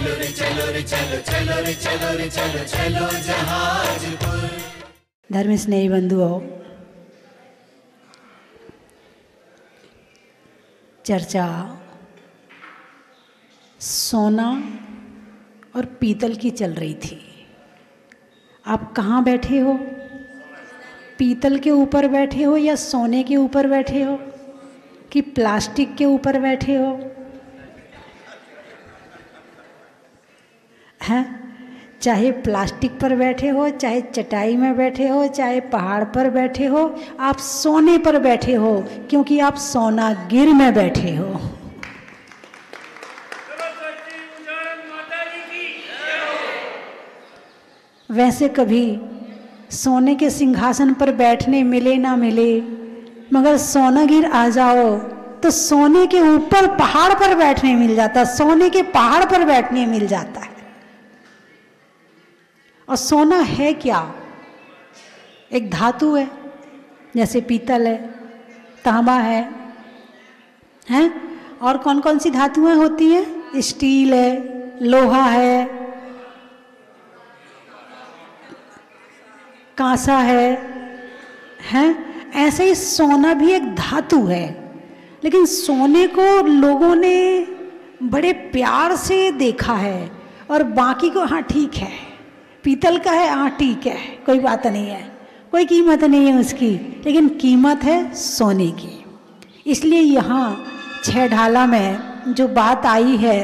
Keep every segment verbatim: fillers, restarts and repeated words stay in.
चलो रे चलो रे चलो चलो रे चलो रे चलो चलो जहाजपुर। धर्म स्नेही बंधुओं, चर्चा सोना और पीतल की चल रही थी। आप कहाँ बैठे हो? पीतल के ऊपर बैठे हो या सोने के ऊपर बैठे हो कि प्लास्टिक के ऊपर बैठे हो? हैं? चाहे प्लास्टिक पर बैठे हो, चाहे चटाई में बैठे हो, चाहे पहाड़ पर बैठे हो, आप सोने पर बैठे हो क्योंकि आप सोनागिर में बैठे हो। वैसे कभी सोने के सिंहासन पर बैठने मिले ना मिले, मगर सोनागिर आ जाओ तो सोने के ऊपर पहाड़ पर बैठने मिल जाता, सोने के पहाड़ पर बैठने मिल जाता है। और सोना है क्या? एक धातु है, जैसे पीतल है, तांबा है, हैं? और कौन कौन सी धातुएं होती हैं? स्टील है, लोहा है, कांसा है, हैं? ऐसे ही सोना भी एक धातु है। लेकिन सोने को लोगों ने बड़े प्यार से देखा है और बाकी को हाँ ठीक है, पीतल का है, हाँ ठीक है, कोई बात नहीं है, कोई कीमत नहीं है उसकी, लेकिन कीमत है सोने की। इसलिए यहाँ छह ढाला में जो बात आई है,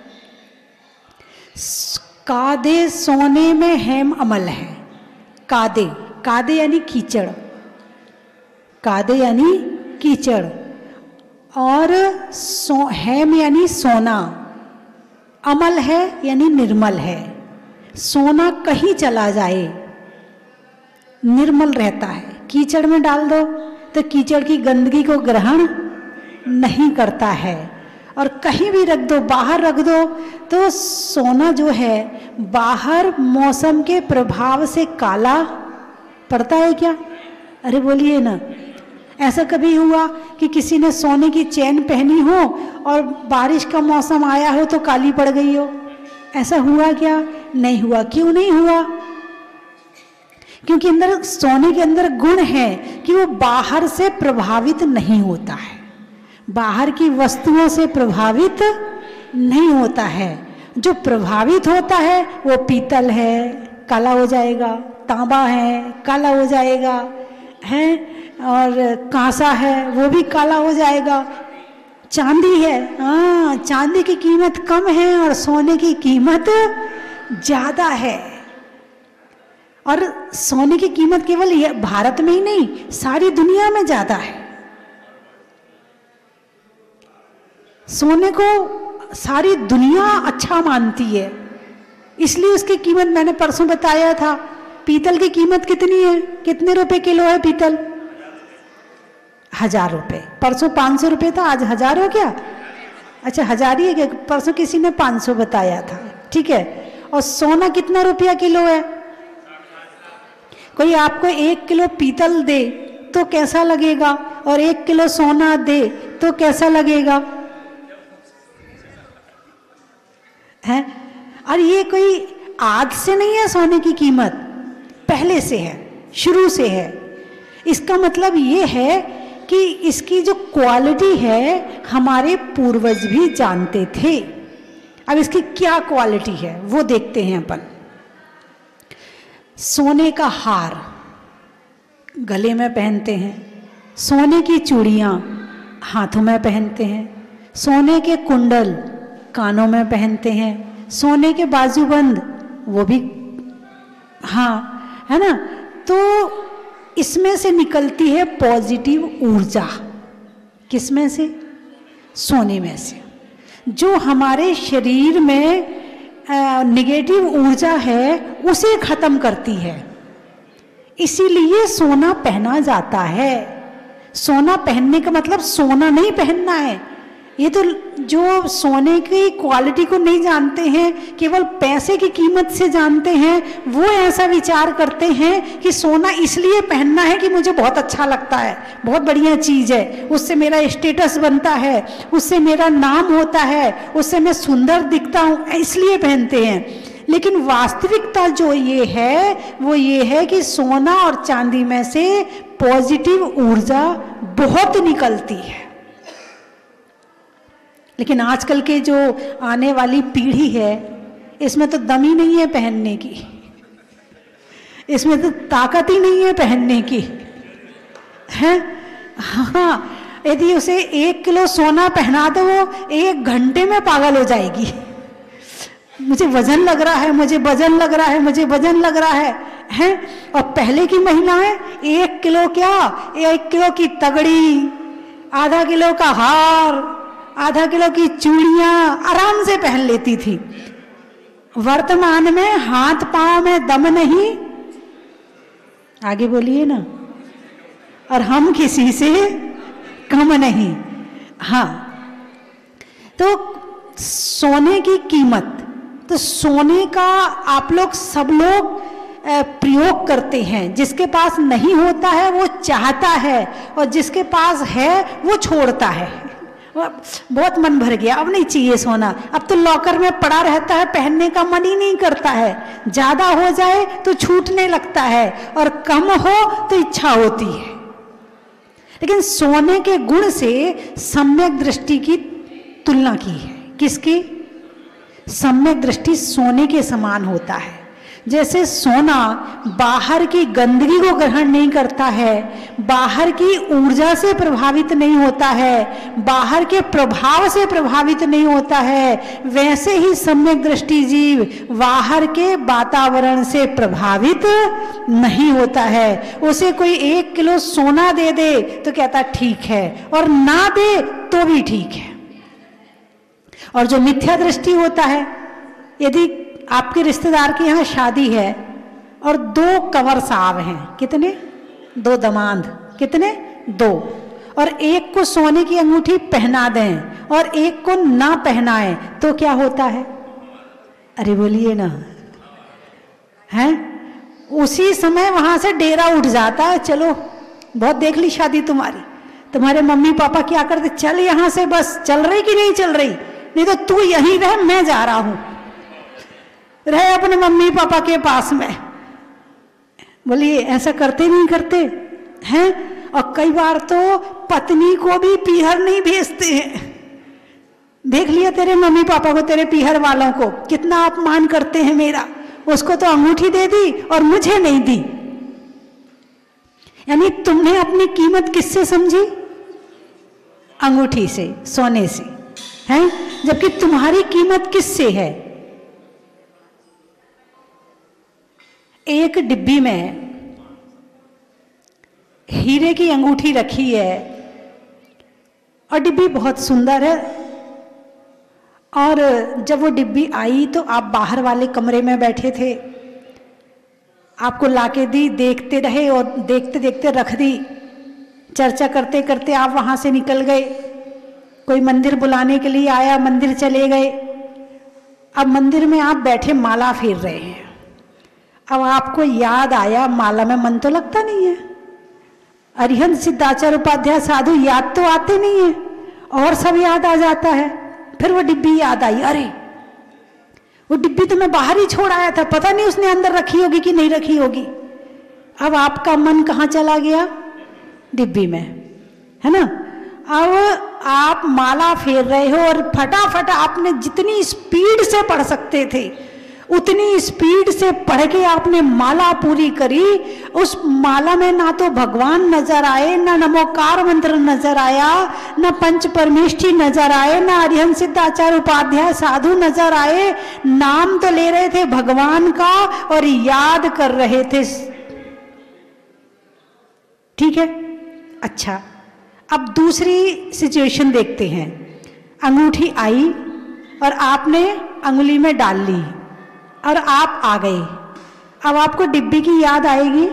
कादे सोने में हेम अमल है। कादे, कादे यानी कीचड़, कादे यानी कीचड़, और सो हेम यानी सोना, अमल है यानी निर्मल है। सोना कहीं चला जाए निर्मल रहता है, कीचड़ में डाल दो तो कीचड़ की गंदगी को ग्रहण नहीं करता है, और कहीं भी रख दो, बाहर रख दो तो सोना जो है बाहर मौसम के प्रभाव से काला पड़ता है क्या? अरे बोलिए ना, ऐसा कभी हुआ कि किसी ने सोने की चेन पहनी हो और बारिश का मौसम आया हो तो काली पड़ गई हो? ऐसा हुआ क्या? नहीं हुआ। क्यों नहीं हुआ? क्योंकि अंदर सोने के अंदर गुण है कि वो बाहर से प्रभावित नहीं होता है, बाहर की वस्तुओं से प्रभावित नहीं होता है। जो प्रभावित होता है वो पीतल है, काला हो जाएगा, तांबा है, काला हो जाएगा, है, और कांसा है, वो भी काला हो जाएगा। चांदी है, हाँ, चांदी की कीमत कम है और सोने की कीमत ज्यादा है। और सोने की कीमत केवल ये भारत में ही नहीं, सारी दुनिया में ज्यादा है। सोने को सारी दुनिया अच्छा मानती है, इसलिए उसकी कीमत मैंने परसों बताया था। पीतल की कीमत कितनी है? कितने रुपए किलो है पीतल? हजार रुपए। परसों पाँच सौ रुपये था, आज हजार हो गया। अच्छा, हजार ही है क्या? परसों किसी ने पाँच सौ बताया था, ठीक है। और सोना कितना रुपया किलो है? कोई आपको एक किलो पीतल दे तो कैसा लगेगा, और एक किलो सोना दे तो कैसा लगेगा? है? और ये कोई आज से नहीं है, सोने की कीमत पहले से है, शुरू से है। इसका मतलब ये है कि इसकी जो क्वालिटी है हमारे पूर्वज भी जानते थे। अब इसकी क्या क्वालिटी है वो देखते हैं अपन। सोने का हार गले में पहनते हैं, सोने की चूड़ियाँ हाथों में पहनते हैं, सोने के कुंडल कानों में पहनते हैं, सोने के बाजूबंद वो भी, हाँ, है ना। तो इसमें से निकलती है पॉजिटिव ऊर्जा। किसमें से? सोने में से। जो हमारे शरीर में नेगेटिव ऊर्जा है उसे खत्म करती है, इसीलिए सोना पहना जाता है। सोना पहनने का मतलब सोना नहीं पहनना है, ये तो जो सोने की क्वालिटी को नहीं जानते हैं, केवल पैसे की कीमत से जानते हैं, वो ऐसा विचार करते हैं कि सोना इसलिए पहनना है कि मुझे बहुत अच्छा लगता है, बहुत बढ़िया चीज़ है, उससे मेरा स्टेटस बनता है, उससे मेरा नाम होता है, उससे मैं सुंदर दिखता हूँ, इसलिए पहनते हैं। लेकिन वास्तविकता जो ये है वो ये है कि सोना और चांदी में से पॉजिटिव ऊर्जा बहुत निकलती है। लेकिन आजकल के जो आने वाली पीढ़ी है, इसमें तो दम ही नहीं है पहनने की, इसमें तो ताकत ही नहीं है पहनने की, है। हाँ, यदि उसे एक किलो सोना पहना दो, वो एक घंटे में पागल हो जाएगी। मुझे वजन लग रहा है, मुझे वजन लग रहा है, मुझे वजन लग रहा है, हैं। और पहले की महिलाएं एक किलो क्या, एक किलो की तगड़ी, आधा किलो का हार, आधा किलो की चूड़ियां आराम से पहन लेती थी। वर्तमान में हाथ पांव में दम नहीं, आगे बोलिए ना, और हम किसी से कम नहीं। हाँ, तो सोने की कीमत, तो सोने का आप लोग सब लोग प्रयोग करते हैं। जिसके पास नहीं होता है वो चाहता है, और जिसके पास है वो छोड़ता है। बहुत मन भर गया, अब नहीं चाहिए सोना, अब तो लॉकर में पड़ा रहता है, पहनने का मन ही नहीं करता है। ज्यादा हो जाए तो छूटने लगता है, और कम हो तो इच्छा होती है। लेकिन सोने के गुण से सम्यक दृष्टि की तुलना की है। किसकी? सम्यक दृष्टि सोने के समान होता है। जैसे सोना बाहर की गंदगी को ग्रहण नहीं करता है, बाहर की ऊर्जा से प्रभावित नहीं होता है, बाहर के प्रभाव से प्रभावित नहीं होता है, वैसे ही सम्यक दृष्टि जीव बाहर के वातावरण से प्रभावित नहीं होता है। उसे कोई एक किलो सोना दे दे तो कहता ठीक है, और ना दे तो भी ठीक है। और जो मिथ्या दृष्टि होता है, यदि आपके रिश्तेदार के यहाँ शादी है और दो कंवर साहब हैं, कितने? दो दमाद, कितने? दो, और एक को सोने की अंगूठी पहना दें और एक को ना पहनाएं तो क्या होता है? अरे बोलिए ना, हैं? उसी समय वहां से डेरा उठ जाता है। चलो, बहुत देख ली शादी तुम्हारी, तुम्हारे मम्मी पापा क्या करते, चल यहां से, बस चल रही कि नहीं चल रही, नहीं तो तू यहीं रह, मैं जा रहा हूं, रहे अपने मम्मी पापा के पास में। बोलिए, ऐसा करते नहीं करते हैं? और कई बार तो पत्नी को भी पीहर नहीं भेजते हैं। देख लिया तेरे मम्मी पापा को, तेरे पीहर वालों को कितना अपमान करते हैं मेरा, उसको तो अंगूठी दे दी और मुझे नहीं दी। यानी तुमने अपनी कीमत किससे समझी? अंगूठी से, सोने से, हैं? जबकि तुम्हारी कीमत किससे है? एक डिब्बी में हीरे की अंगूठी रखी है, और डिब्बी बहुत सुंदर है। और जब वो डिब्बी आई तो आप बाहर वाले कमरे में बैठे थे, आपको लाके दी, देखते रहे और देखते देखते रख दी। चर्चा करते करते आप वहां से निकल गए, कोई मंदिर बुलाने के लिए आया, मंदिर चले गए। अब मंदिर में आप बैठे माला फेर रहे हैं, अब आपको याद आया, माला में मन तो लगता नहीं है। अरिहंत सिद्धाचार्य उपाध्याय साधु याद तो आते नहीं है, और सब याद आ जाता है। फिर वो डिब्बी याद आई, अरे वो डिब्बी तो मैं बाहर ही छोड़ आया था, पता नहीं उसने अंदर रखी होगी कि नहीं रखी होगी। अब आपका मन कहाँ चला गया? डिब्बी में, है ना। अब आप माला फेर रहे हो और फटाफट आपने जितनी स्पीड से पढ़ सकते थे उतनी स्पीड से पढ़ के आपने माला पूरी करी। उस माला में ना तो भगवान नजर आए, ना नमोकार मंत्र नजर आया, ना पंच परमेष्ठी नजर आए, ना अरिहंत सिद्धाचार्य उपाध्याय साधु नजर आए। नाम तो ले रहे थे भगवान का और याद कर रहे थे। ठीक है, अच्छा, अब दूसरी सिचुएशन देखते हैं। अंगूठी आई और आपने अंगुली में डाल ली और आप आ गए। अब आपको डिब्बी की याद आएगी।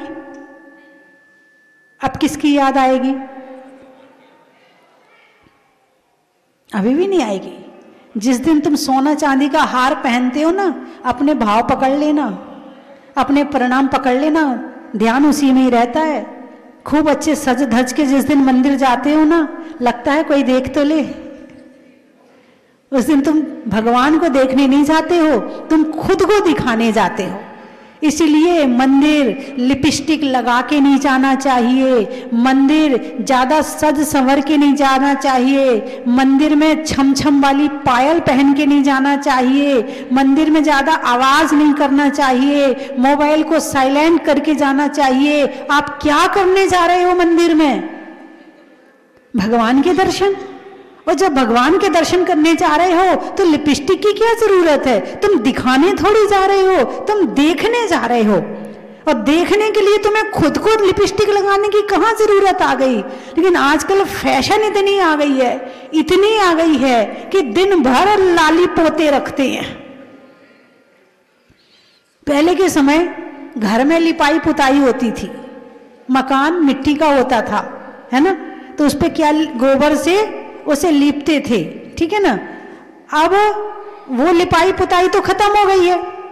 अब किसकी याद आएगी? अभी भी नहीं आएगी। जिस दिन तुम सोना चांदी का हार पहनते हो ना, अपने भाव पकड़ लेना, अपने परिणाम पकड़ लेना, ध्यान उसी में ही रहता है। खूब अच्छे सज धज के जिस दिन मंदिर जाते हो ना, लगता है कोई देख तो ले। उस दिन तुम भगवान को देखने नहीं जाते हो, तुम खुद को दिखाने जाते हो। इसीलिए मंदिर लिपस्टिक लगा के नहीं जाना चाहिए, मंदिर ज़्यादा सज संवर के नहीं जाना चाहिए, मंदिर में छम छम वाली पायल पहन के नहीं जाना चाहिए, मंदिर में ज़्यादा आवाज़ नहीं करना चाहिए, मोबाइल को साइलेंट करके जाना चाहिए। आप क्या करने जा रहे हो मंदिर में? भगवान के दर्शन। और जब भगवान के दर्शन करने जा रहे हो तो लिपस्टिक की क्या जरूरत है? तुम दिखाने थोड़ी जा रहे हो, तुम देखने जा रहे हो। और देखने के लिए तुम्हें खुद को लिपस्टिक लगाने की कहाँ जरूरत आ गई? लेकिन आजकल फैशन इतनी आ गई है, इतनी आ गई है कि दिन भर लाली पोते रखते हैं। पहले के समय घर में लिपाई पुताई होती थी, मकान मिट्टी का होता था, है ना, तो उस पर क्या गोबर से उसे लीपते थे, ठीक है ना। अब वो लिपाई पुताई तो खत्म हो गई है।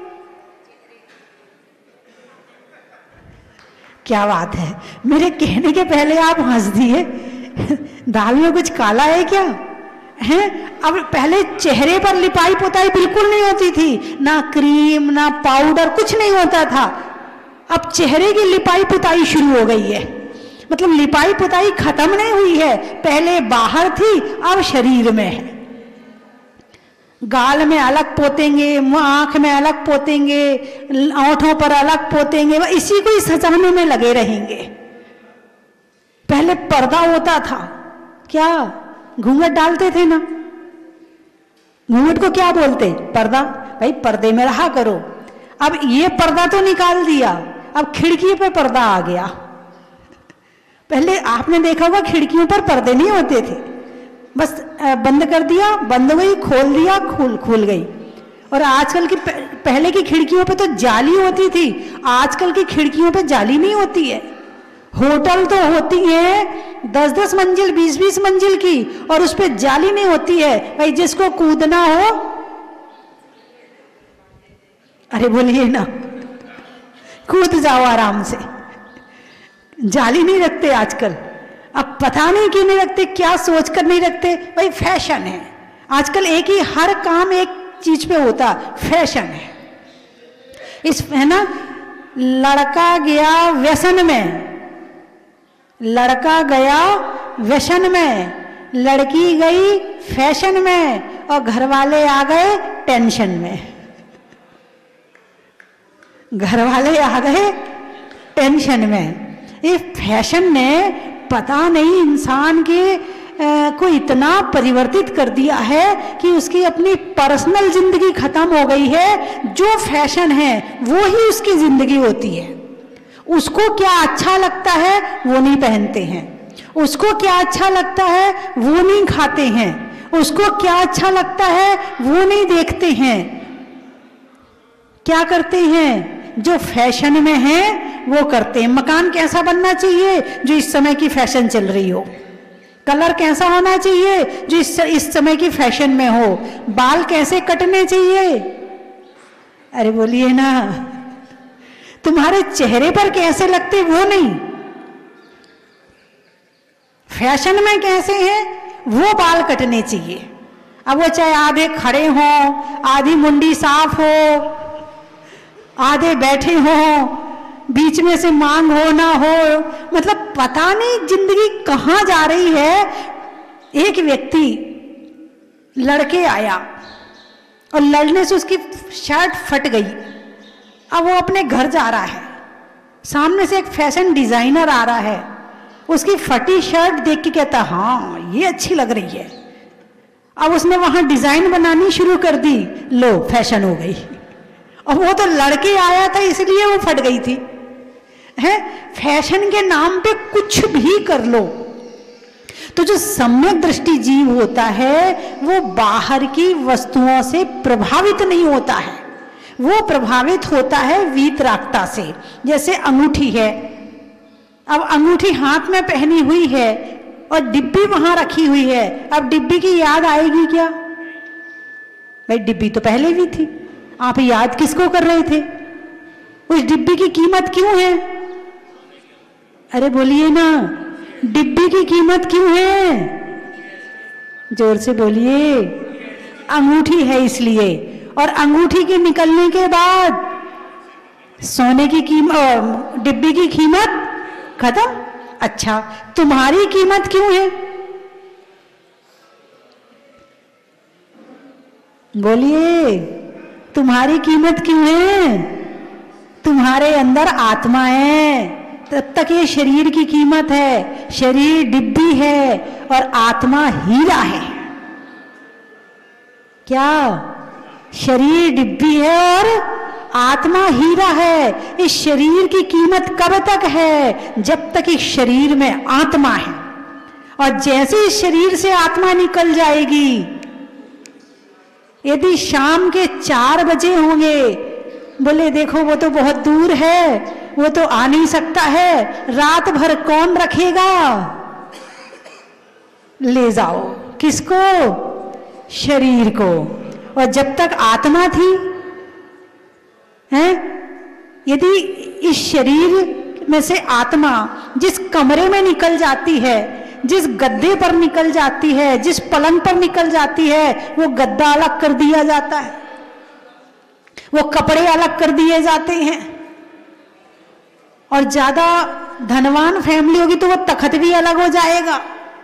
क्या बात है, मेरे कहने के पहले आप हंस दिए। दाल में कुछ काला है क्या है? अब पहले चेहरे पर लिपाई पुताई बिल्कुल नहीं होती थी, ना क्रीम ना पाउडर, कुछ नहीं होता था। अब चेहरे की लिपाई पुताई शुरू हो गई है। मतलब लिपाई पुताई खत्म नहीं हुई है, पहले बाहर थी, अब शरीर में है। गाल में अलग पोतेंगे, आंख में अलग पोतेंगे, ओंठों पर अलग पोतेंगे, इसी को ही सजाने में लगे रहेंगे। पहले पर्दा होता था, क्या घूंघट डालते थे ना, घूंघट को क्या बोलते? पर्दा। भाई पर्दे में रहा करो। अब ये पर्दा तो निकाल दिया, अब खिड़की पे पर्दा आ गया। पहले आपने देखा होगा खिड़कियों पर पर्दे नहीं होते थे, बस बंद कर दिया, बंद हो गई, खोल दिया, खुल खुल गई। और आजकल की पहले की खिड़कियों पे तो जाली होती थी, आजकल की खिड़कियों पे जाली नहीं होती है। होटल तो होती है दस दस मंजिल बीस बीस मंजिल की, और उस पे जाली नहीं होती है। भाई जिसको कूदना हो, अरे बोलिए ना, कूद जाओ आराम से। जाली नहीं रखते आजकल। अब पता नहीं क्यों नहीं रखते, क्या सोच कर नहीं रखते? भाई फैशन है आजकल, एक ही हर काम एक चीज पे होता, फैशन है। इस है ना, लड़का गया व्यसन में, लड़का गया व्यसन में, लड़की गई फैशन में, और घर वाले आ गए टेंशन में। घर वाले आ गए टेंशन में। ये फैशन ने पता नहीं इंसान के आ, को इतना परिवर्तित कर दिया है कि उसकी अपनी पर्सनल जिंदगी खत्म हो गई है। जो फैशन है वो ही उसकी जिंदगी होती है। उसको क्या अच्छा लगता है वो नहीं पहनते हैं, उसको क्या अच्छा लगता है वो नहीं खाते हैं, उसको क्या अच्छा लगता है वो नहीं देखते हैं। क्या करते हैं? जो फैशन में है वो करते हैं। मकान कैसा बनना चाहिए? जो इस समय की फैशन चल रही हो। कलर कैसा होना चाहिए? जो इस, इस समय की फैशन में हो। बाल कैसे कटने चाहिए? अरे बोलिए ना, तुम्हारे चेहरे पर कैसे लगते वो नहीं, फैशन में कैसे हैं वो बाल कटने चाहिए। अब वो चाहे आधे खड़े हों, आधी मुंडी साफ हो, आधे बैठे हों, बीच में से मांग हो ना हो, मतलब पता नहीं जिंदगी कहाँ जा रही है। एक व्यक्ति लड़के आया और लड़ने से उसकी शर्ट फट गई। अब वो अपने घर जा रहा है, सामने से एक फैशन डिजाइनर आ रहा है, उसकी फटी शर्ट देख के कहता हाँ ये अच्छी लग रही है। अब उसने वहां डिजाइन बनानी शुरू कर दी, लो फैशन हो गई। और वो तो लड़के आया था इसलिए वो फट गई थी। है फैशन के नाम पे कुछ भी कर लो। तो जो सम्यक दृष्टि जीव होता है वो बाहर की वस्तुओं से प्रभावित नहीं होता है, वो प्रभावित होता है वीतरागता से। जैसे अंगूठी है, अब अंगूठी हाथ में पहनी हुई है, और डिब्बी वहां रखी हुई है। अब डिब्बी की याद आएगी क्या? भाई डिब्बी तो पहले भी थी, आप याद किसको कर रहे थे? उस डिब्बी की कीमत क्यों है? अरे बोलिए ना, डिब्बी की कीमत क्यों है? जोर से बोलिए। अंगूठी है इसलिए। और अंगूठी के निकलने के बाद सोने की कीमत, डिब्बी की कीमत खत्म। अच्छा, तुम्हारी कीमत क्यों है? बोलिए, तुम्हारी कीमत क्यों है? तुम्हारे अंदर आत्मा है, तब तक ये शरीर की कीमत है। शरीर डिब्बी है और आत्मा हीरा है। क्या? शरीर डिब्बी है और आत्मा हीरा है। इस शरीर की कीमत कब तक है? जब तक इस शरीर में आत्मा है। और जैसे इस शरीर से आत्मा निकल जाएगी, यदि शाम के चार बजे होंगे, बोले देखो वो तो बहुत दूर है, वो तो आ नहीं सकता है, रात भर कौन रखेगा? ले जाओ। किसको? शरीर को। और जब तक आत्मा थी, हैं, यदि इस शरीर में से आत्मा जिस कमरे में निकल जाती है, जिस गद्दे पर निकल जाती है, जिस पलंग पर निकल जाती है, वो गद्दा अलग कर दिया जाता है, वो कपड़े अलग कर दिए जाते हैं। और ज्यादा धनवान फैमिली होगी तो वो तखत भी अलग हो जाएगा।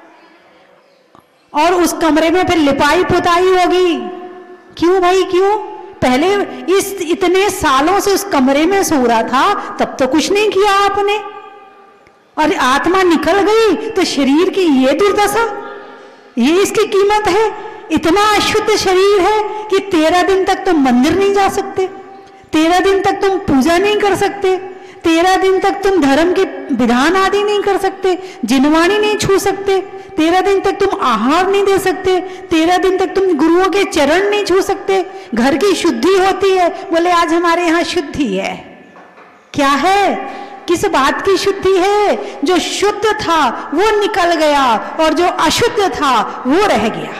और उस कमरे में फिर लिपाई पुताई होगी। क्यों भाई क्यों? पहले इस इतने सालों से उस कमरे में सो रहा था, तब तो कुछ नहीं किया आपने, और आत्मा निकल गई तो शरीर की ये दुर्दशा, ये इसकी कीमत है। इतना अशुद्ध शरीर है कि तेरह दिन तक तुम मंदिर नहीं जा सकते, तेरह दिन तक तुम पूजा नहीं कर सकते, तेरह दिन तक तुम धर्म के विधान आदि नहीं कर सकते, जिनवाणी नहीं छू सकते, तेरह दिन तक तुम आहार नहीं दे सकते, तेरह दिन तक तुम गुरुओं के चरण नहीं छू सकते। घर की शुद्धि होती है, बोले आज हमारे यहाँ शुद्धि है। क्या है? किस बात की शुद्धि है? जो शुद्ध था वो निकल गया और जो अशुद्ध था वो रह गया।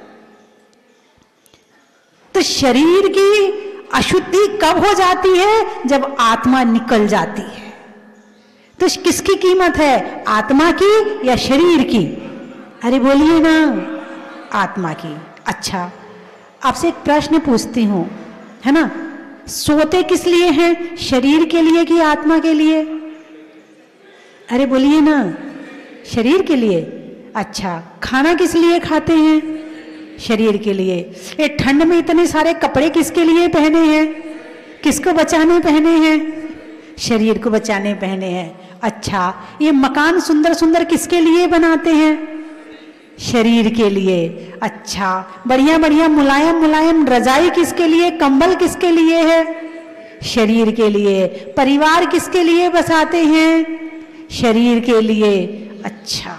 तो शरीर की अशुद्धि कब हो जाती है? जब आत्मा निकल जाती है। तो किसकी कीमत है? आत्मा की या शरीर की? अरे बोलिए ना, आत्मा की। अच्छा, आपसे एक प्रश्न पूछती हूं, है ना, सोते किस लिए हैं? शरीर के लिए कि आत्मा के लिए? अरे बोलिए ना, शरीर के लिए। अच्छा, खाना किस लिए खाते हैं? शरीर के लिए। ये ठंड में इतने सारे कपड़े किसके लिए पहने हैं? किसको बचाने पहने हैं? शरीर को बचाने पहने हैं। अच्छा, ये मकान सुंदर सुंदर किसके लिए बनाते हैं? शरीर के लिए। अच्छा, बढ़िया बढ़िया मुलायम मुलायम रजाई किसके लिए? कंबल किसके लिए है? शरीर के लिए। परिवार किसके लिए बसाते हैं? शरीर के लिए। अच्छा,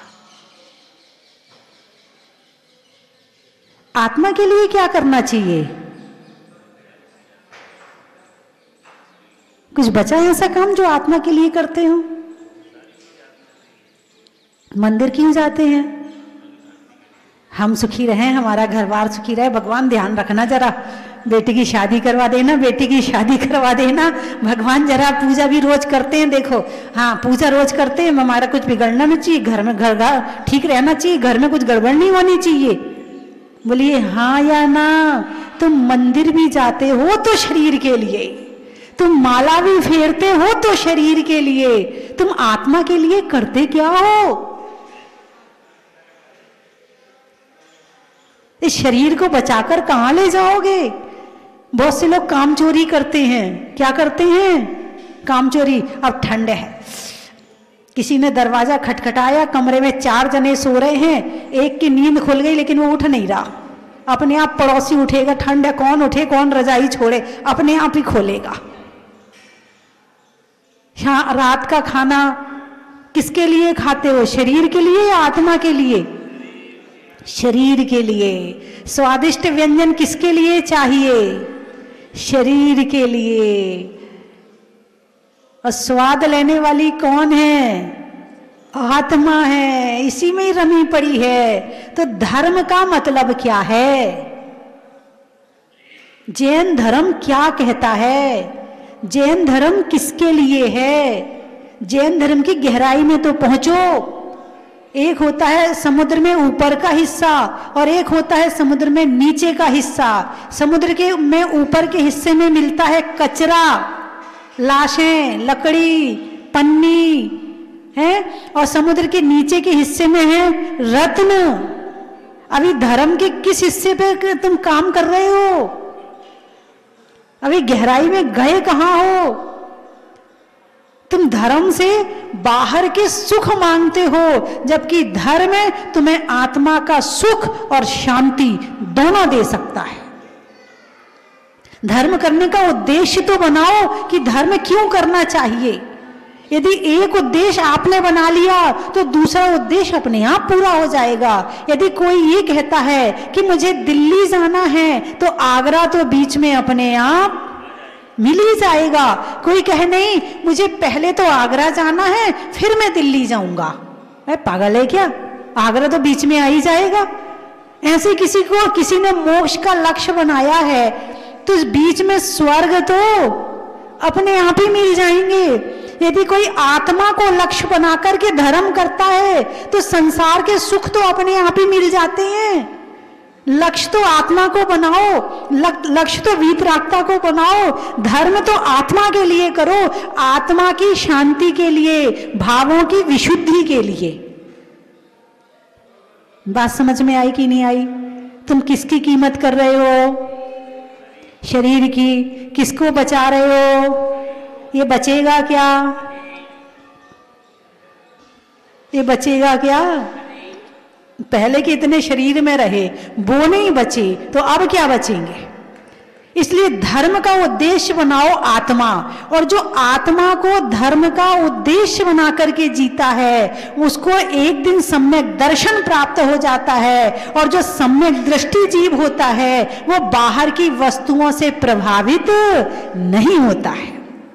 आत्मा के लिए क्या करना चाहिए? कुछ बचा ऐसा काम जो आत्मा के लिए करते हो? मंदिर क्यों जाते हैं? हम सुखी रहें, हमारा घर बार सुखी रहे। भगवान ध्यान रखना जरा, बेटी की शादी करवा देना, बेटी की शादी करवा देना। भगवान जरा पूजा भी रोज करते हैं, देखो, हाँ पूजा रोज करते हैं, हमारा कुछ बिगड़ना नहीं चाहिए, घर में घर घर ठीक रहना चाहिए, घर में कुछ गड़बड़ नहीं होनी चाहिए। बोलिए हाँ या ना? तुम मंदिर भी जाते हो तो शरीर के लिए, तुम माला भी फेरते हो तो शरीर के लिए, तुम आत्मा के लिए करते क्या हो? इस शरीर को बचाकर कहां ले जाओगे? बहुत से लोग काम चोरी करते हैं। क्या करते हैं? काम चोरी। अब ठंड है, किसी ने दरवाजा खटखटाया, कमरे में चार जने सो रहे हैं, एक की नींद खुल गई लेकिन वो उठ नहीं रहा। अपने आप पड़ोसी उठेगा, ठंड है, कौन उठे कौन रजाई छोड़े, अपने आप ही खोलेगा। रात का खाना किसके लिए खाते हो? शरीर के लिए या आत्मा के लिए? शरीर के लिए। स्वादिष्ट व्यंजन किसके लिए चाहिए? शरीर के लिए। और स्वाद लेने वाली कौन है? आत्मा है, इसी में ही रमी पड़ी है। तो धर्म का मतलब क्या है? जैन धर्म क्या कहता है? जैन धर्म किसके लिए है? जैन धर्म की गहराई में तो पहुंचो। एक होता है समुद्र में ऊपर का हिस्सा और एक होता है समुद्र में नीचे का हिस्सा। समुद्र के में ऊपर के हिस्से में मिलता है कचरा, लाशें, लकड़ी, पन्नी है, और समुद्र के नीचे के हिस्से में है रत्न। अभी धर्म के किस हिस्से पे तुम काम कर रहे हो? अभी गहराई में गए कहां हो? तुम धर्म से बाहर के सुख मांगते हो, जबकि धर्म तुम्हें आत्मा का सुख और शांति दोनों दे सकता है। धर्म करने का उद्देश्य तो बनाओ कि धर्म क्यों करना चाहिए। यदि एक उद्देश्य आपने बना लिया तो दूसरा उद्देश्य अपने आप पूरा हो जाएगा। यदि कोई ये कहता है कि मुझे दिल्ली जाना है तो आगरा तो बीच में अपने आप मिल ही जाएगा। कोई कहे नहीं मुझे पहले तो आगरा जाना है फिर मैं दिल्ली जाऊंगा, मैं पागल है क्या? आगरा तो बीच में आ ही जाएगा। ऐसे किसी को किसी ने मोक्ष का लक्ष्य बनाया है तो इस बीच में स्वर्ग तो अपने आप ही मिल जाएंगे। यदि कोई आत्मा को लक्ष्य बना करके धर्म करता है तो संसार के सुख तो अपने आप ही मिल जाते हैं। लक्ष्य तो आत्मा को बनाओ, लक्ष्य तो वीतरागता को बनाओ। धर्म तो आत्मा के लिए करो, आत्मा की शांति के लिए, भावों की विशुद्धि के लिए। बात समझ में आई कि नहीं आई? तुम किसकी कीमत कर रहे हो? शरीर की। किसको बचा रहे हो? ये बचेगा क्या? ये बचेगा क्या? पहले के इतने शरीर में रहे, वो नहीं बचे तो अब क्या बचेंगे? इसलिए धर्म का उद्देश्य बनाओ आत्मा, और जो आत्मा को धर्म का उद्देश्य बना करके जीता है उसको एक दिन सम्यक दर्शन प्राप्त हो जाता है। और जो सम्यक दृष्टि जीव होता है वो बाहर की वस्तुओं से प्रभावित नहीं होता है।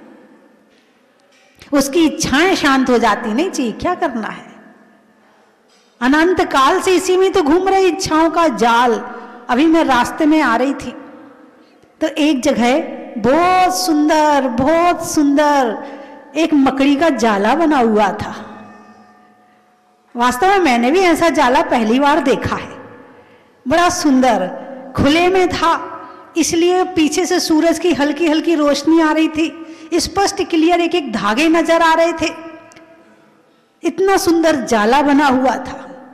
उसकी इच्छाएं शांत हो जाती, नहीं चाहिए क्या करना है, अनंत काल से इसी में तो घूम रही इच्छाओं का जाल। अभी मैं रास्ते में आ रही थी तो एक जगह बहुत सुंदर बहुत सुंदर एक मकड़ी का जाला बना हुआ था। वास्तव में मैंने भी ऐसा जाला पहली बार देखा है। बड़ा सुंदर खुले में था, इसलिए पीछे से सूरज की हल्की हल्की रोशनी आ रही थी, स्पष्ट क्लियर एक एक धागे नजर आ रहे थे। इतना सुंदर जाला बना हुआ था।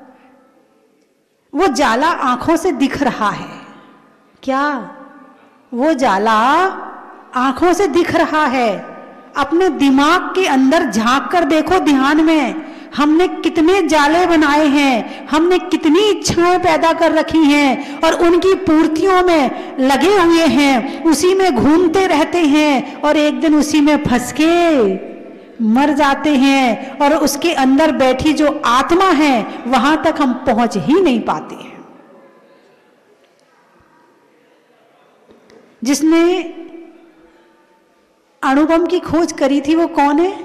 वो जाला आंखों से दिख रहा है क्या? वो जाला आंखों से दिख रहा है। अपने दिमाग के अंदर झांक कर देखो ध्यान में, हमने कितने जाले बनाए हैं, हमने कितनी इच्छाएं पैदा कर रखी हैं और उनकी पूर्तियों में लगे हुए हैं, उसी में घूमते रहते हैं और एक दिन उसी में फंस के मर जाते हैं। और उसके अंदर बैठी जो आत्मा है वहां तक हम पहुंच ही नहीं पाते हैं। जिसने अणुबम की खोज करी थी वो कौन है?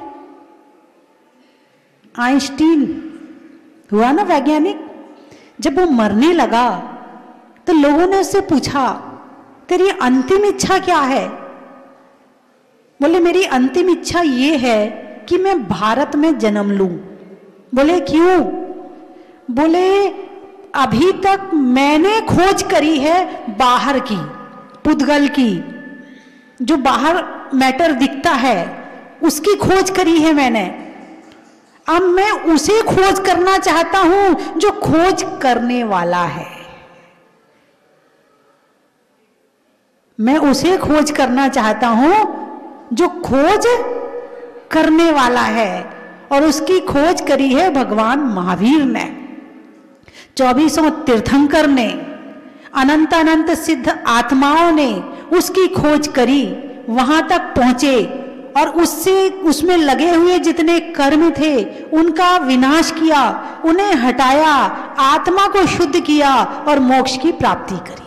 आइंस्टीन हुआ ना वैज्ञानिक। जब वो मरने लगा तो लोगों ने उससे पूछा तेरी अंतिम इच्छा क्या है? बोले मेरी अंतिम इच्छा ये है कि मैं भारत में जन्म लूं। बोले क्यों? बोले अभी तक मैंने खोज करी है बाहर की, पुद्गल की, जो बाहर मैटर दिखता है उसकी खोज करी है मैंने। अब मैं उसे खोज करना चाहता हूं जो खोज करने वाला है। मैं उसे खोज करना चाहता हूं जो खोज करने वाला है। और उसकी खोज करी है भगवान महावीर ने, चौबीसों तीर्थंकर ने, अनंत अनंत सिद्ध आत्माओं ने उसकी खोज करी, वहां तक पहुंचे और उससे उसमें लगे हुए जितने कर्म थे उनका विनाश किया, उन्हें हटाया, आत्मा को शुद्ध किया और मोक्ष की प्राप्ति करी।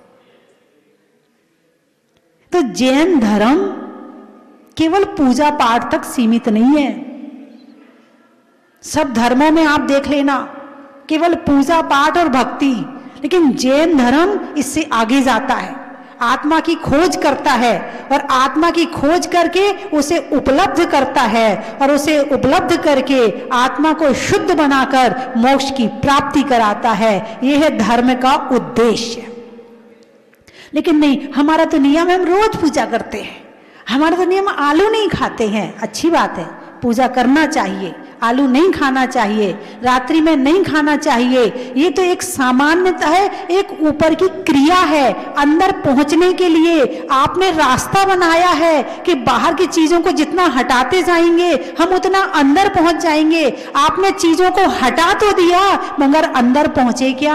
तो जैन धर्म केवल पूजा पाठ तक सीमित नहीं है। सब धर्मों में आप देख लेना केवल पूजा पाठ और भक्ति, लेकिन जैन धर्म इससे आगे जाता है, आत्मा की खोज करता है और आत्मा की खोज करके उसे उपलब्ध करता है और उसे उपलब्ध करके आत्मा को शुद्ध बनाकर मोक्ष की प्राप्ति कराता है। यह है धर्म का उद्देश्य। लेकिन नहीं, हमारा तो नियम है हम रोज पूजा करते हैं, हमारा तो नियम आलू नहीं खाते हैं। अच्छी बात है, पूजा करना चाहिए, आलू नहीं खाना चाहिए, रात्रि में नहीं खाना चाहिए, ये तो एक सामान्यता है, एक ऊपर की क्रिया है। अंदर पहुंचने के लिए आपने रास्ता बनाया है कि बाहर की चीजों को जितना हटाते जाएंगे हम उतना अंदर पहुंच जाएंगे। आपने चीजों को हटा तो दिया मगर अंदर पहुंचे क्या?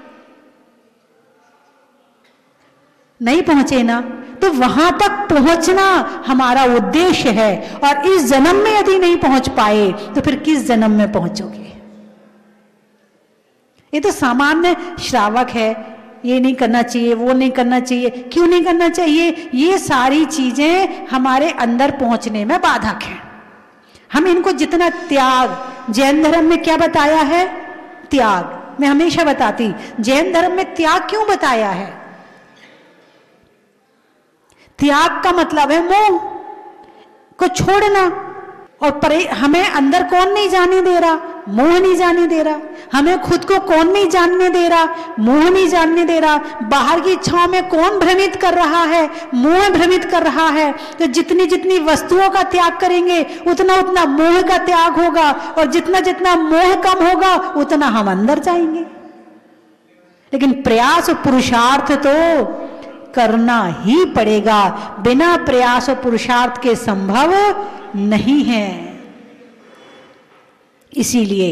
नहीं पहुंचे ना। तो वहां तक पहुंचना हमारा उद्देश्य है और इस जन्म में यदि नहीं पहुंच पाए तो फिर किस जन्म में पहुंचोगे? ये तो सामान्य श्रावक है, ये नहीं करना चाहिए, वो नहीं करना चाहिए। क्यों नहीं करना चाहिए? ये सारी चीजें हमारे अंदर पहुंचने में बाधक हैं। हम इनको जितना त्याग, जैन धर्म में क्या बताया है? त्याग। मैं हमेशा बताती, जैन धर्म में त्याग क्यों बताया है? त्याग का मतलब है मोह को छोड़ना। और परे हमें अंदर कौन नहीं जाने दे रहा? मोह नहीं जाने दे रहा। हमें खुद को कौन नहीं जानने दे रहा? मोह नहीं जानने दे रहा। बाहर की इच्छाओं में कौन भ्रमित कर रहा है? मोह भ्रमित कर रहा है। तो जितनी जितनी वस्तुओं का त्याग करेंगे उतना उतना मोह का त्याग होगा और जितना जितना मोह कम होगा उतना हम अंदर जाएंगे। लेकिन प्रयास और पुरुषार्थ तो करना ही पड़ेगा, बिना प्रयास और पुरुषार्थ के संभव नहीं है। इसीलिए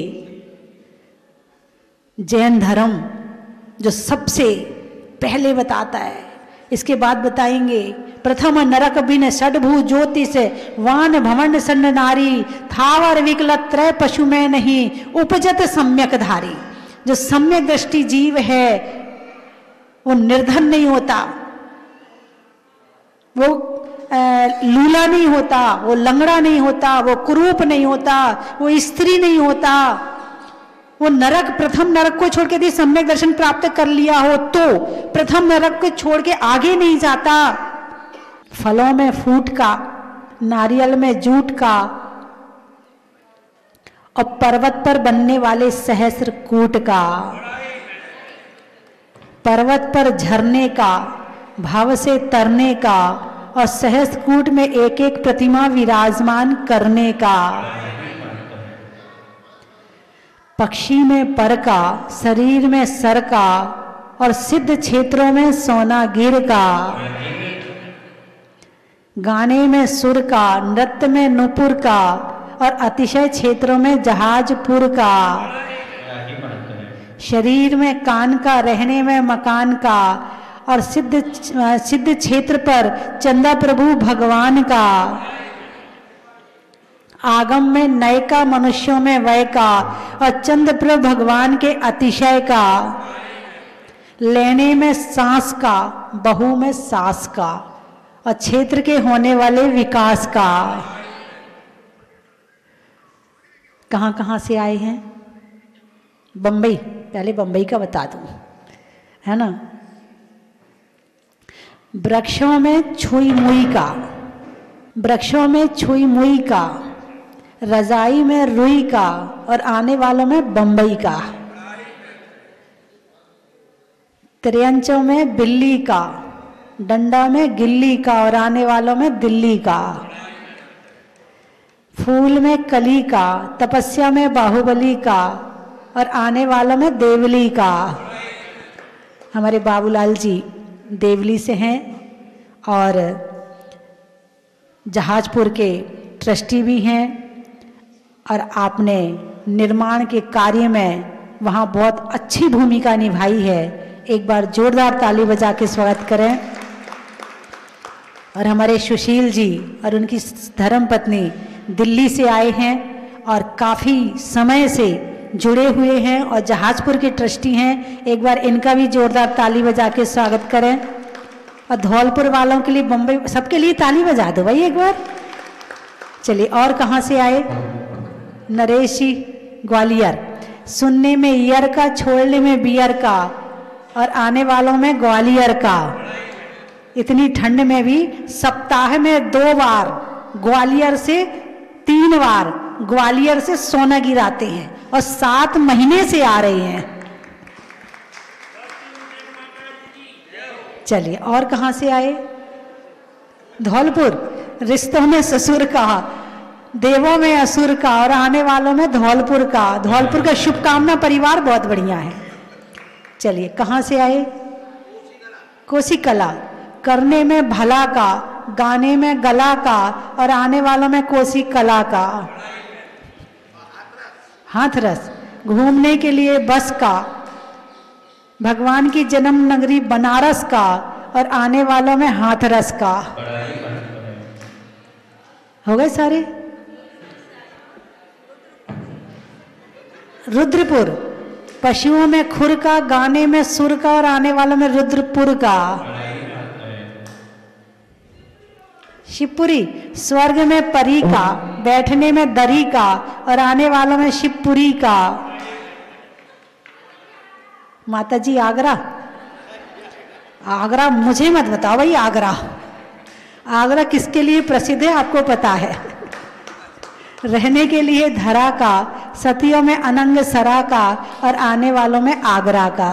जैन धर्म जो सबसे पहले बताता है, इसके बाद बताएंगे प्रथम नरक बिन षडभु ज्योतिष वान भवंड सन्न नारी थावर विकलत त्रय पशु में नहीं उपजत सम्यक धारी। जो सम्यक दृष्टि जीव है वो निर्धन नहीं होता, वो लूला नहीं होता, वो लंगड़ा नहीं होता, वो कुरूप नहीं होता, वो स्त्री नहीं होता। वो नरक, प्रथम नरक को छोड़ के यदि सम्यक दर्शन प्राप्त कर लिया हो तो प्रथम नरक को छोड़ के आगे नहीं जाता। फलों में फूट का, नारियल में जूट का और पर्वत पर बनने वाले सहस्र कूट का, पर्वत पर झरने का, भाव से तरने का और सहस्त्रकूट में एक एक प्रतिमा विराजमान करने का, पक्षी में पर का, शरीर में सर का और सिद्ध क्षेत्रों में सोना गिर का, गाने में सुर का, नृत्य में नुपुर का और अतिशय क्षेत्रों में जहाजपुर का, शरीर में कान का, रहने में मकान का और सिद्ध सिद्ध क्षेत्र पर चंदा प्रभु भगवान का, आगम में नय का, मनुष्यों में वय का और चंद्र प्रभु भगवान के अतिशय का, लेने में सांस का, बहु में सास का और क्षेत्र के होने वाले विकास का। कहाँ कहाँ से आए हैं? बंबई, पहले बंबई का बता दूं, है ना। वृक्षों में छुई मुई का, वृक्षों में छुई मुई का, रजाई में रुई का और आने वालों में बंबई का, त्रियंचों में बिल्ली का, डंडा में गिल्ली का और आने वालों में दिल्ली का, फूल में कली का, तपस्या में बाहुबली का और आने वालों में देवली का। हमारे बाबूलाल जी देवली से हैं और जहाजपुर के ट्रस्टी भी हैं और आपने निर्माण के कार्य में वहाँ बहुत अच्छी भूमिका निभाई है। एक बार जोरदार ताली बजा के स्वागत करें। और हमारे सुशील जी और उनकी धर्मपत्नी दिल्ली से आए हैं और काफ़ी समय से जुड़े हुए हैं और जहाजपुर के ट्रस्टी हैं। एक बार इनका भी जोरदार ताली बजा के स्वागत करें। और धौलपुर वालों के लिए, बम्बई, सबके लिए ताली बजा दो भाई एक बार। चलिए, और कहाँ से आए? नरेश जी, ग्वालियर। सुनने में ईयर का, छोड़ने में बियर का, और आने वालों में ग्वालियर का। इतनी ठंड में भी सप्ताह में दो बार ग्वालियर से तीन बार ग्वालियर से सोना गिराते हैं, और सात महीने से आ रहे हैं। चलिए, और कहाँ से आए? धौलपुर। रिश्तों में ससुर का, देवों में असुर का, और आने वालों में धौलपुर का। धौलपुर का शुभकामना परिवार बहुत बढ़िया है। चलिए, कहाँ से आए? कोसी कला। करने में भला का, गाने में गला का, और आने वालों में कोसी कला का। हाथरस। घूमने के लिए बस का, भगवान की जन्म नगरी बनारस का, और आने वालों में हाथरस का। हो गए सारे? रुद्रपुर। पशुओं में खुर का, गाने में सुर का, और आने वालों में रुद्रपुर का। शिवपुरी। स्वर्ग में परी का, बैठने में दरी का, और आने वालों में शिवपुरी का। माता जी आगरा। आगरा मुझे मत बताओ भाई। आगरा आगरा किसके लिए प्रसिद्ध है आपको पता है? रहने के लिए धरा का, सतियों में अनंग सरा का, और आने वालों में आगरा का।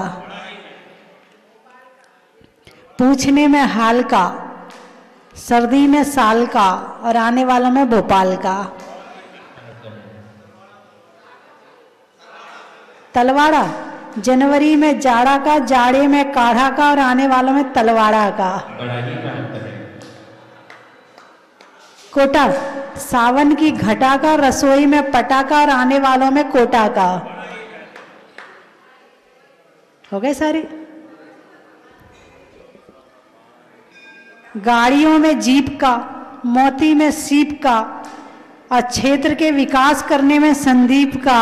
पूछने में हाल का, सर्दी में साल का, और आने वालों में भोपाल का। तलवाड़ा। जनवरी में जाड़ा का, जाड़े में काढ़ा का, और आने वालों में तलवाड़ा का। कोटा। सावन की घटा का, रसोई में पटाखा, और आने वालों में कोटा का। हो गए सारे? गाड़ियों में जीप का, मोती में सीप का, और क्षेत्र के विकास करने में संदीप का।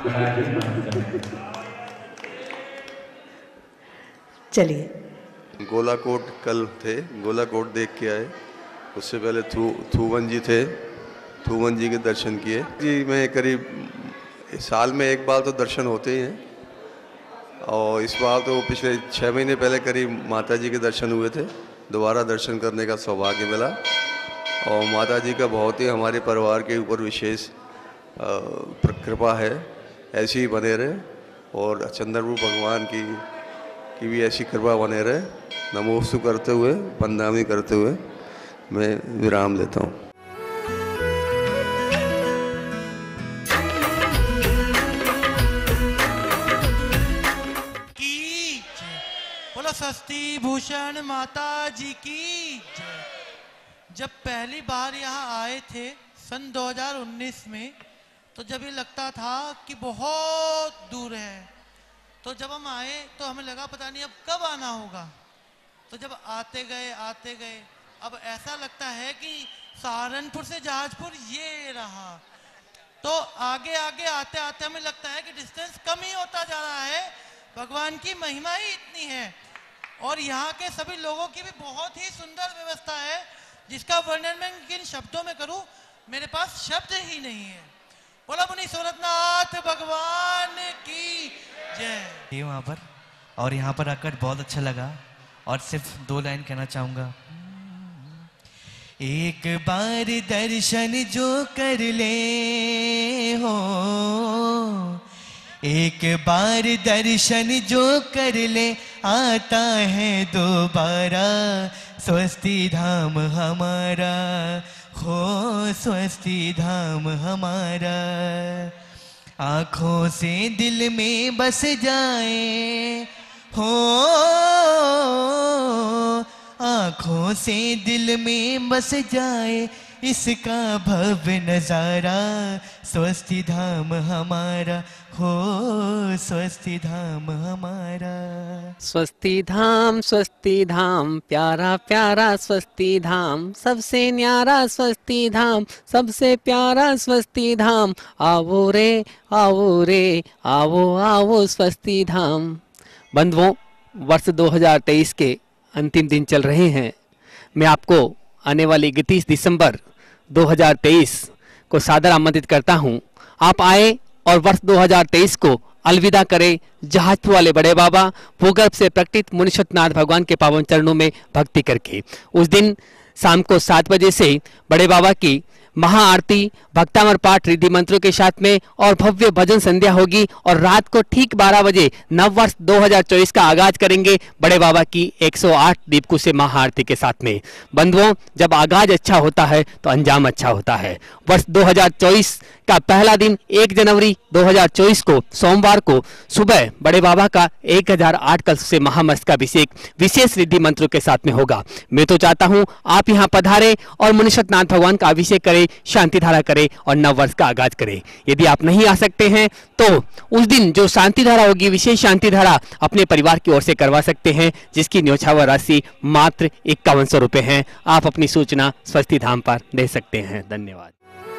चलिए। गोलाकोट कल थे, गोलाकोट देख के आए। उससे पहले थू थूवन जी थे, थूवन जी के दर्शन किए जी। मैं करीब साल में एक बार तो दर्शन होते ही हैं, और इस बार तो पिछले छः महीने पहले करीब माता जी के दर्शन हुए थे। दोबारा दर्शन करने का सौभाग्य मिला, और माता जी का बहुत ही हमारे परिवार के ऊपर विशेष कृपा है। ऐसी ही बने रहे, और चंद्ररूप भगवान की की भी ऐसी कृपा बने रहे। नमोस्तु करते हुए, वंदनामि करते हुए मैं विराम लेता हूँ। की बोलो सस्ती भूषण माता जी की जय। जब पहली बार यहाँ आए थे सन दो हज़ार उन्नीस में, तो जब ये लगता था कि बहुत दूर है, तो जब हम आए तो हमें लगा पता नहीं अब कब आना होगा। तो जब आते गए आते गए अब ऐसा लगता है कि सहारनपुर से जहाजपुर ये रहा। तो आगे आगे आते आते हमें लगता है कि डिस्टेंस कम ही होता जा रहा है। भगवान की महिमा ही इतनी है, और यहाँ के सभी लोगों की भी बहुत ही सुंदर व्यवस्था है, जिसका वर्णन मैं किन शब्दों में करूं, मेरे पास शब्द ही नहीं है। बोला मुनि सूरतनाथ भगवान की जय। ये वहाँ पर, और यहाँ पर आकर बहुत अच्छा लगा, और सिर्फ दो लाइन कहना चाहूँगा। एक बार दर्शन जो कर ले हो, एक बार दर्शन जो कर ले, आता है दोबारा स्वस्ति धाम हमारा, हो स्वस्ति धाम हमारा। आँखों से दिल में बस जाए हो, आँखों से दिल में बस जाए इसका भव्य नजारा, स्वस्ति धाम हमारा, हो स्वस्ति धाम हमारा। स्वस्ति धाम स्वस्ति धाम, प्यारा प्यारा स्वस्ति धाम, सबसे न्यारा स्वस्ति धाम, सबसे प्यारा स्वस्ति धाम। आओ रे आओ रे आओ आओ स्वस्ति धाम। बंधुओं, वर्ष दो हज़ार तेईस के अंतिम दिन चल रहे हैं। मैं आपको आने वाली इकतीस दिसंबर दो हज़ार तेईस को सादर आमंत्रित करता हूं। आप आए और वर्ष दो हज़ार तेईस को अलविदा करे जहाजपुर वाले बड़े बाबा भूगर्भ से प्रकटित मुनीश्वरनाथ भगवान के पावन चरणों में भक्ति करके। उस दिन शाम को सात बजे से बड़े बाबा की महाआरती, भक्तामर पाठ, रिद्धि मंत्रों के साथ में और भव्य भजन संध्या होगी और रात को ठीक बारह बजे नव वर्ष दो हज़ार चौबीस का आगाज करेंगे बड़े बाबा की एक सौ आठ दीपकों से महाआरती के साथ में। बंधुओं, जब आगाज अच्छा होता है तो अंजाम अच्छा होता है। वर्ष दो हज़ार चौबीस का पहला दिन एक जनवरी दो हज़ार चौबीस को सोमवार को सुबह बड़े बाबा का एक हज़ार आठ कलश से महामस्तकाभिषेक विशेष रिद्धि मंत्रों के साथ में होगा। मैं तो चाहता हूं आप यहां पधारें और मुनीश्वरनाथ भगवान का अभिषेक करें, शांति धारा करें और नव वर्ष का आगाज करें। यदि आप नहीं आ सकते हैं तो उस दिन जो शांति धारा होगी, विशेष शांति धारा अपने परिवार की ओर से करवा सकते हैं, जिसकी न्यौछावर राशि मात्र इक्यावन सौ रुपए है। आप अपनी सूचना स्वस्ति धाम पर दे सकते हैं। धन्यवाद।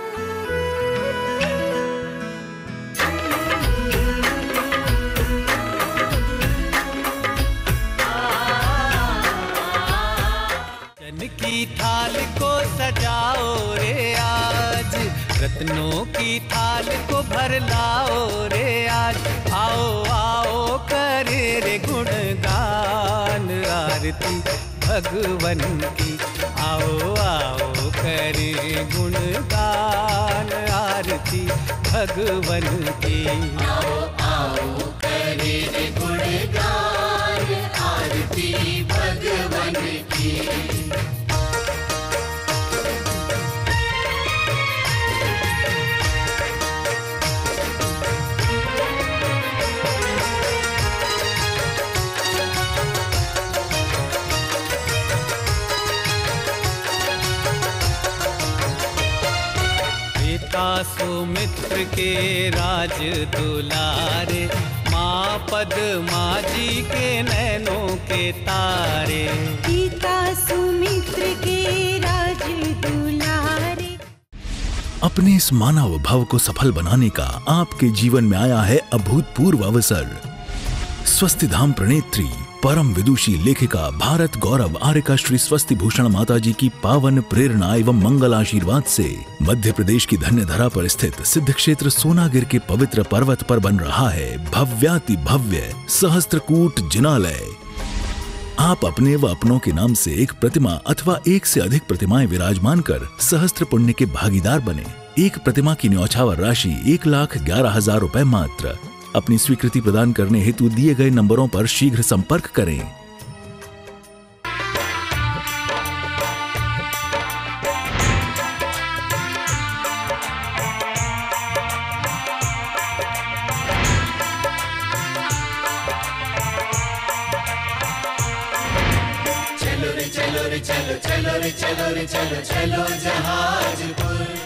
की थाल को सजाओ रे आज, रत्नों की थाल को भर लाओ रे आज। आओ आओ करे रे गुणगान आरती भगवन की। आओ आओ करे गुणगान आरती भगवन की। आओ आओ करे रे गुणगान आरती भगवन की। सुमित्र के राज दुलारे, माँ पद्मा जी के नैनों के तारे। पिता सुमित्र के राज दुलारे। अपने इस मानव भव को सफल बनाने का आपके जीवन में आया है अभूतपूर्व अवसर। स्वस्ति धाम प्रणेत्री परम विदुषी लेखिका भारत गौरव आर्यका श्री स्वस्ति भूषण माता जी की पावन प्रेरणा एवं मंगल आशीर्वाद से मध्य प्रदेश की धन्य धरा पर स्थित सिद्ध क्षेत्र सोनागिर के पवित्र पर्वत पर बन रहा है भव्याति भव्य सहस्त्रकूट जिनालय। आप अपने व अपनों के नाम से एक प्रतिमा अथवा एक से अधिक प्रतिमाएं विराजमान कर सहस्त्र पुण्य के भागीदार बने। एक प्रतिमा की न्यौछावर राशि एक लाख ग्यारह हजार रुपए मात्र। अपनी स्वीकृति प्रदान करने हेतु दिए गए नंबरों पर शीघ्र संपर्क करें। चलो रे चलो रे चलो चलो रे चलो रे चलो चलो जहाजपुर।